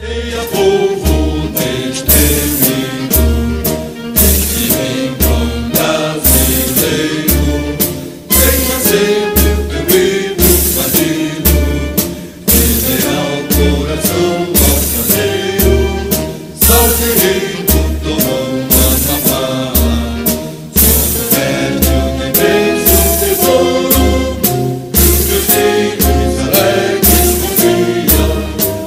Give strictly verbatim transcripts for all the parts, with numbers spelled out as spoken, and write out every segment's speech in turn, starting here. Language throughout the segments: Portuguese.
Eia, povo destemido, este rincão brasileiro, tenha sempre o temido partido, liberar o coração ao traseiro, salve rico, tomou uma mamá, somos velho de vez um tesouro, os meus filhos alegres confiam.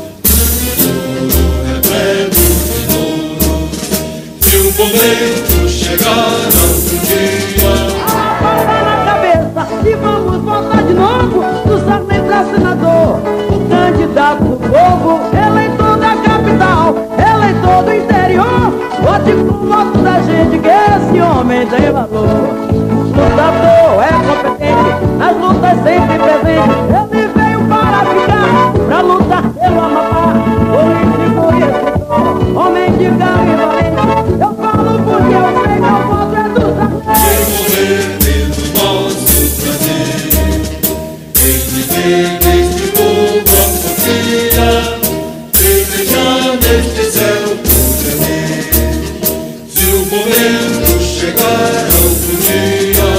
O momento chegar algum dia. A palma na cabeça e vamos votar de novo no Sarney pra senador. O candidato do povo, eleitor da capital, eleitor do interior. Vote com o voto da gente que esse homem tem valor. Lutador é competente, nas lutas sempre presente. Ele veio para ficar, pra lutar pelo Amapá. Político e escritor, homem de garra e valente. Eu falo porque eu sei, meu voto é do Sarney. Sem morrer pelo nosso prazer, em viver neste povo a confia, desejar neste céu por ver. Se o momento chegar algum dia.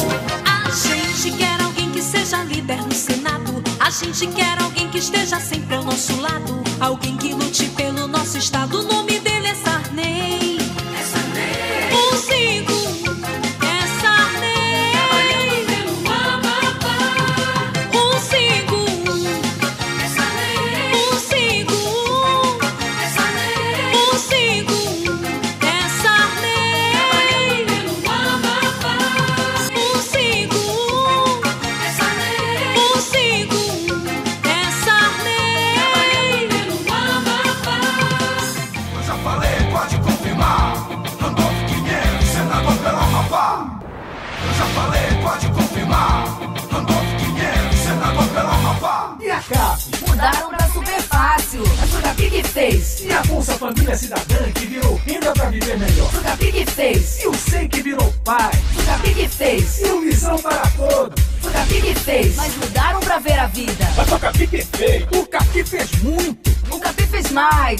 A gente quer alguém que seja líder no Senado. A gente quer alguém que esteja sempre ao nosso lado. Alguém que lute pelo nosso estado. O nome dele é Sarney. É Sarney. Um cinco é Sarney. Trabalhando pelo Amapá. Um cinco é Sarney. Um cinco é Sarney. Um cinco é Sarney. Trabalhando pelo Amapá. Um cinco é Sarney. Um cinco é Sarney. Trabalhando pelo Amapá. Eu já falei, pode confirmar. Randolph quinhentos, senador pelo Amapá. Eu já falei, pode confirmar. Randolph quinhentos, senador pelo Amapá. E a C A P? Mudaram pra super fácil. A Sucapi que fez. E a Bolsa Família Cidadã que virou renda pra viver melhor? Sucapi que fez. E o S E M que virou pai? Sucapi que fez. E o Missão para Todos? Sucapi que fez. Mas mudaram pra ver a vida. A Sucapi que fez. O Capi fez muito. O Capi fez mais.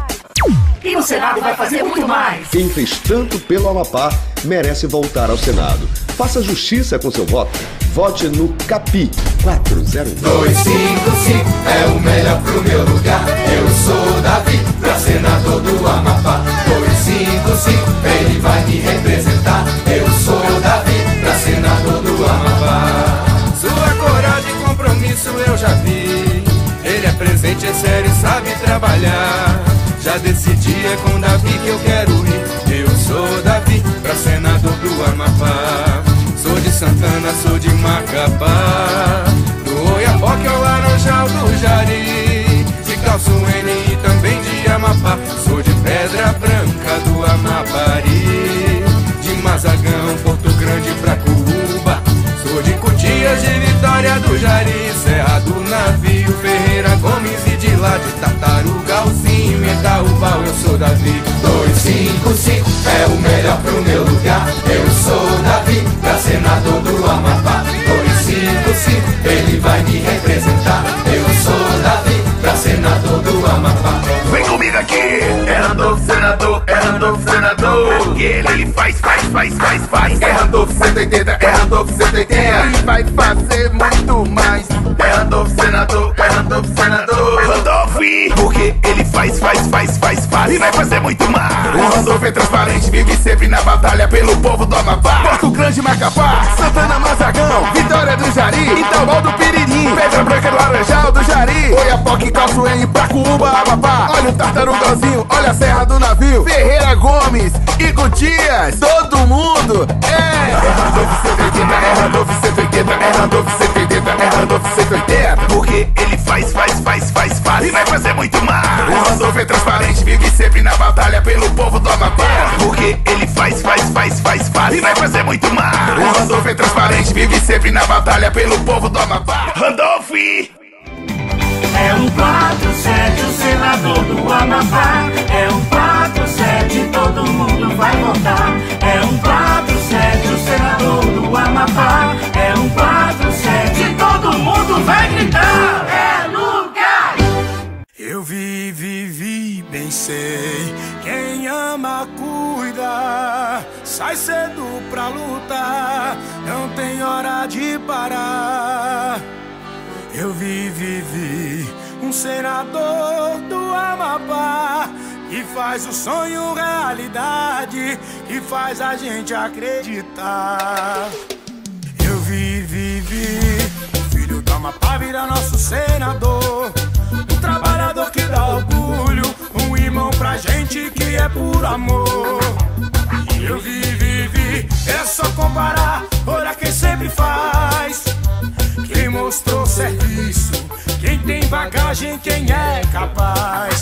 E no Senado vai fazer muito mais. Quem fez tanto pelo Amapá merece voltar ao Senado. Faça justiça com seu voto. Vote no Capi quatro zero um. dois cinco cinco é o melhor pro meu lugar. Eu sou Davi, pra senador do Amapá. dois cinco cinco, ele vai me representar. Eu sou Davi, pra senador do Amapá. Sua coragem e compromisso eu já vi. Ele é presente, é sério e sabe trabalhar. Já decidi, é com Davi que eu quero ir. Eu sou Davi, pra senador do Amapá. Sou de Santana, sou de Macapá, do Oiapoque ao Laranjal do Jari, de Calço N e também de Amapá. Sou de Pedra Branca do Amapari, de Mazagão, Porto Grande pra Cuba. Sou de Cotias, de Vitória do Jari, Serra do Navio, Ferreira Gomes e de lá de Tartaruga, Alcim, Itaúbal. Eu sou Davi. dois cinco cinco é o melhor pro meu lugar. Eu sou Davi, pra senador do Amapá. dois cinco cinco, ele vai me representar. Eu sou Davi, pra senador do Amapá. Vem comigo aqui! É Randolph senador, é Randolph senador. Porque ele, ele faz, faz, faz, faz, faz. É Randolph cento e oitenta, é Randolph cento e oitenta. Ele vai fazer muito mais. É Randolph senador, é Randolph senador. Randolph, porque ele faz, faz, faz, faz, faz. E vai fazer muito mais. O Randolph é transparente, vive sempre na batalha pelo povo do Amapá. Porto Grande, Macapá, Santana, Mazagão, Vitória do Jari, Itaúbal do Piririm, Pedra Branca do Laranjal do Jari, Oiapoque, Calço N, pra Cuba, Amapá. Olha o Tartarugãozinho, olha a Serra do Navio, Ferreira Gomes e Gutias, todo mundo é. É Randolph cento e oitenta, é Randolph cento e oitenta, é Randolph cento e oitenta, é Randolph cento e oitenta. Porque ele faz, faz, faz, faz, faz. E vai fazer muito mais. O Randolph é transparente, vive sempre na batalha pelo povo do Amapá. Porque ele faz, faz, faz, faz, faz. E vai fazer muito mais. O Randolph é transparente, vive sempre na batalha pelo povo do Amapá. Randolph! É um quatro sete, o senador do Amapá. É um quatro sete, todo mundo vai votar. É um quatro sete, o senador do Amapá. É um quatro sete, todo mundo vai gritar. É Lucas! Eu vi, vi, vi. Bem sei, quem ama cuida, sai cedo pra lutar, não tem hora de parar. Eu vi, vivi, um senador do Amapá, que faz o sonho realidade, que faz a gente acreditar. Eu vi, vivi, o filho do Amapá vira nosso senador, um trabalhador que dá orgulho, um irmão pra gente que é puro amor. Eu vi, vivi, é só comparar, olha quem sempre faz, quem mostrou serviço, quem tem bagagem, quem é capaz.